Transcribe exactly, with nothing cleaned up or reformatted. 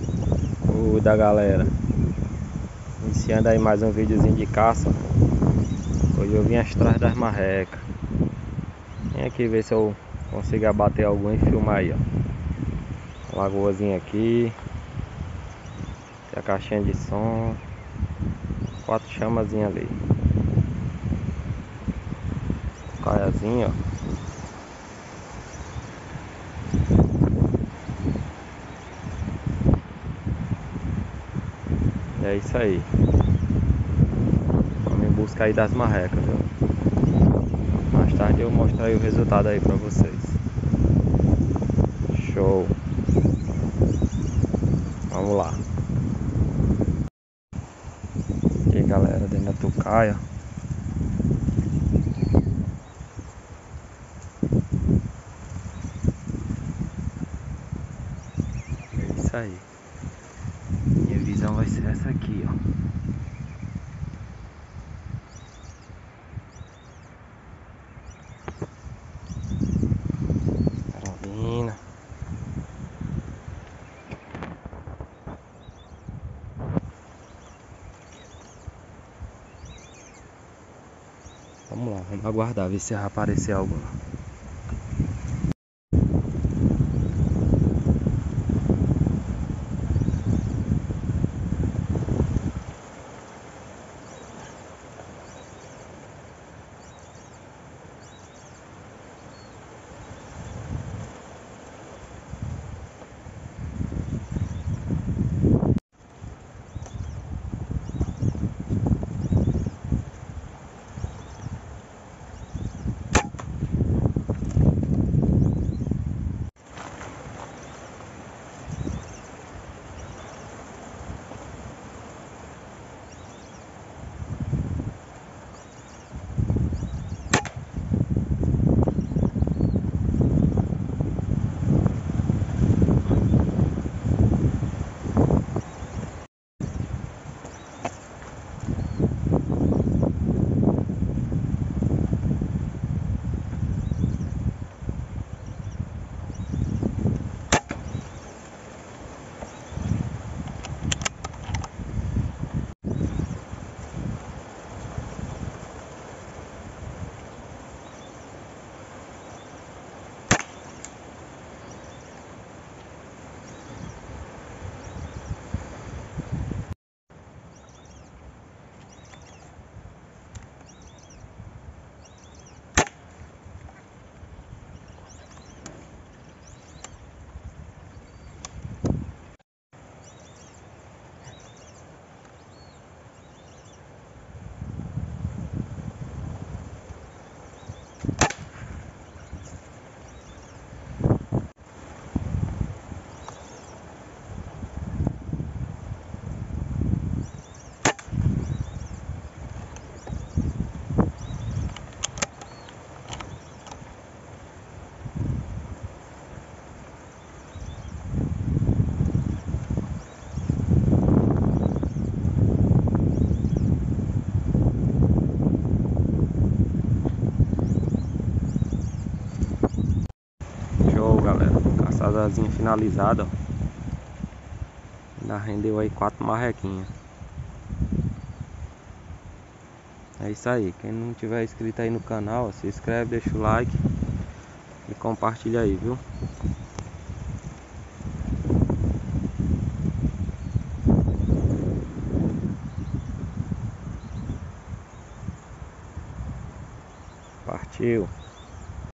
O da galera. Iniciando aí mais um videozinho de caça. Hoje eu vim atrás das marrecas. Vem aqui ver se eu consigo abater algum e filmar aí, ó. Uma lagoazinha aqui. Tem a caixinha de som. Quatro chamazinhas ali. Caiazinha, ó. É isso aí. Vamos em busca aí das marrecas, viu? Mais tarde eu mostro aí o resultado aí pra vocês. Show. Vamos lá. E aí, galera, dentro da tucaia. É isso aí. Minha visão vai ser essa aqui, ó. Carolina. Vamos lá, vamos aguardar, ver se vai aparecer algo lá. Galera, caçadazinha finalizada, ó. Ainda rendeu aí quatro marrequinhas. É isso aí, quem não tiver inscrito aí no canal, ó, se inscreve, deixa o like e compartilha aí, viu? Partiu.